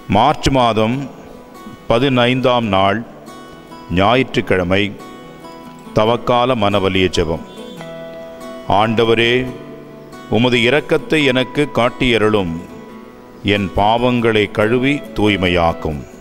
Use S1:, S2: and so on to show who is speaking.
S1: March மாதம் 15ஆம் நாள் ஞாயிற்றுக்கிழமை. தவக்கால மனவலிய ஜெபம். ஆண்டவரே, உமது இரக்கத்தை எனக்கு காட்டியருளும். என் பாவங்களை கழுவி தூய்மையாக்கும்.